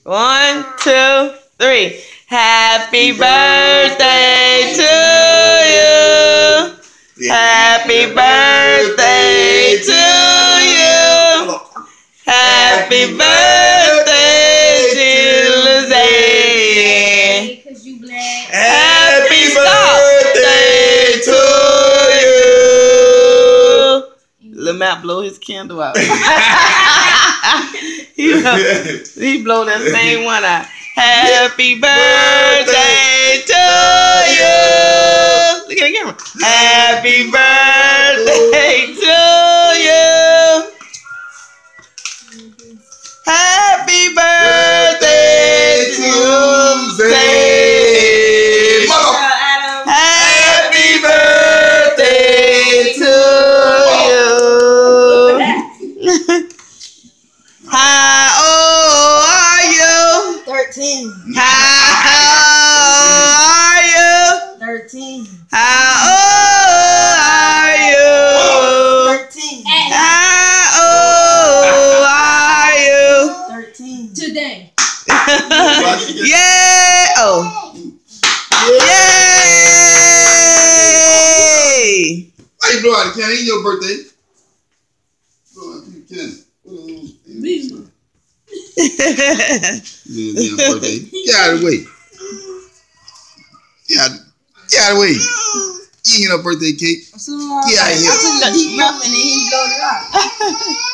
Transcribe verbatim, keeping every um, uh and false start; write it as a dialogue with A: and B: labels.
A: One, two, three. Happy birthday to you. Happy birthday to you. Happy birthday to Lizzie. Happy birthday to you. Lil Matt blow his candle out. he, blow, he blow that same one out. Happy birthday to you. Look at the camera. Happy birthday to you. Happy birthday to Zay. Happy birthday to you. How old are you?
B: Thirteen.
A: How old are you?
B: Thirteen.
A: How old are you?
B: Thirteen.
A: How old are you?
B: Thirteen.
C: Today.
A: Yeah. Oh. Yay.
D: Why you blow out the candle? Ain't your birthday. Blow out the candle. Yeah, birthday. Get out of the way. Get out, get out of the way. You ain't get no birthday cake.
B: So, uh,
D: Get out of here.
B: I took a deep breath and then he blowed it out.